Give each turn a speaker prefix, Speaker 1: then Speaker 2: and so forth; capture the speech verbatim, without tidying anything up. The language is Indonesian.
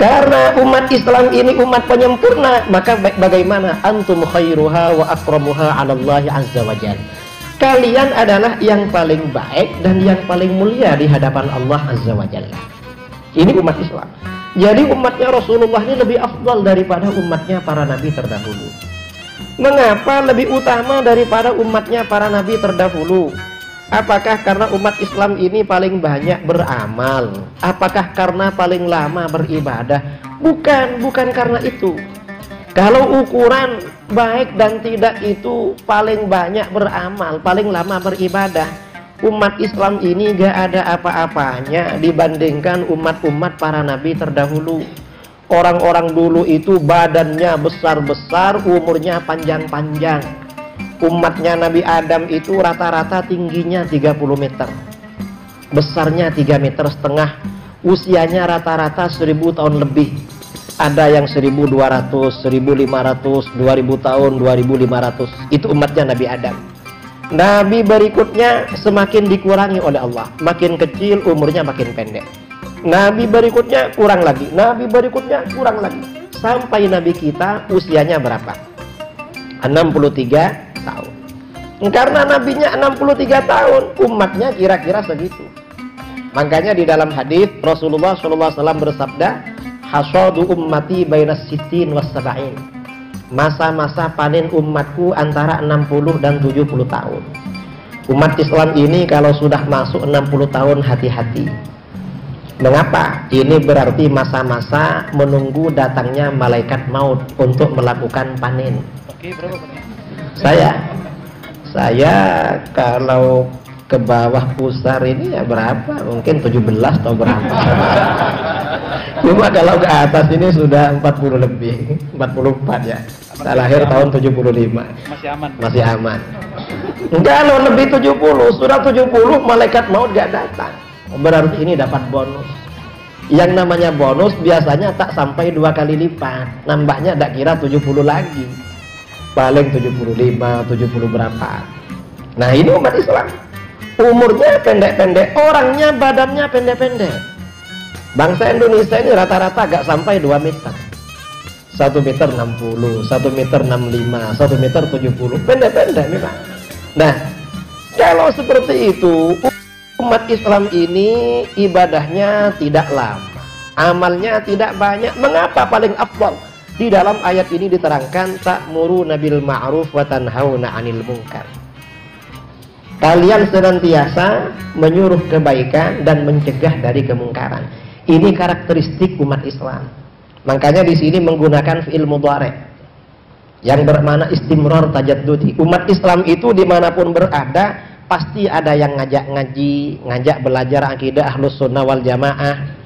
Speaker 1: Karena umat Islam ini umat penyempurna, maka bagaimana antum khairuha wa akramuha 'ala Allah azza wa jalla. Kalian adalah yang paling baik dan yang paling mulia di hadapan Allah azza wa jalla. Ini umat Islam. Jadi umatnya Rasulullah ini lebih afdal daripada umatnya para nabi terdahulu. Mengapa lebih utama daripada umatnya para nabi terdahulu? Apakah karena umat Islam ini paling banyak beramal? Apakah karena paling lama beribadah? Bukan, bukan karena itu. Kalau ukuran baik dan tidak itu paling banyak beramal, paling lama beribadah, umat Islam ini gak ada apa-apanya dibandingkan umat-umat para nabi terdahulu. Orang-orang dulu itu badannya besar-besar, umurnya panjang-panjang. Umatnya Nabi Adam itu rata-rata tingginya tiga puluh meter, besarnya tiga meter setengah, usianya rata-rata seribu tahun lebih. Ada yang seribu dua ratus, seribu lima ratus, dua ribu tahun, dua ribu lima ratus. Itu umatnya Nabi Adam. Nabi berikutnya semakin dikurangi oleh Allah, makin kecil umurnya makin pendek. Nabi berikutnya kurang lagi, Nabi berikutnya kurang lagi, sampai Nabi kita usianya berapa? enam puluh tiga tahun. Karena nabinya enam puluh tiga tahun, umatnya kira-kira segitu. Makanya di dalam hadis Rasulullah shallallahu alaihi wasallam bersabda, hasadu ummati bainas sittin was sab'in. Masa-masa panen umatku antara enam puluh dan tujuh puluh tahun. Umat Islam ini kalau sudah masuk enam puluh tahun, hati-hati. Mengapa? Ini berarti masa-masa menunggu datangnya malaikat maut untuk melakukan panen.
Speaker 2: Oke, berapa panen?
Speaker 1: Saya saya kalau ke bawah pusar ini ya berapa? Mungkin tujuh belas atau berapa. Cuma kalau ke atas ini sudah empat puluh lebih, empat puluh empat ya. Saya lahir tahun tujuh puluh lima.
Speaker 2: Masih aman.
Speaker 1: Masih aman. Kalau lebih tujuh puluh, sudah tujuh puluh malaikat maut gak datang. Berarti ini dapat bonus. Yang namanya bonus biasanya tak sampai dua kali lipat. Nambahnya tak kira tujuh puluh lagi. Paling tujuh puluh lima, tujuh puluh berapa. Nah ini umat Islam, umurnya pendek-pendek, orangnya badannya pendek-pendek. Bangsa Indonesia ini rata-rata gak sampai dua meter, satu meter enam puluh, satu meter enam puluh lima, satu meter tujuh puluh, pendek-pendek memang. Nah kalau seperti itu, umat Islam ini ibadahnya tidak lama, amalnya tidak banyak. Mengapa paling afdal? Di dalam ayat ini diterangkan ta'muruna bil ma'ruf wa tanhauna 'anil munkar. Kalian senantiasa menyuruh kebaikan dan mencegah dari kemungkaran. Ini karakteristik umat Islam. Makanya di sini menggunakan fi'il mudhari' yang bermakna istimrar tajaddudi. Umat Islam itu dimanapun berada pasti ada yang ngajak ngaji, ngajak belajar akidah Ahlus Sunnah wal Jamaah.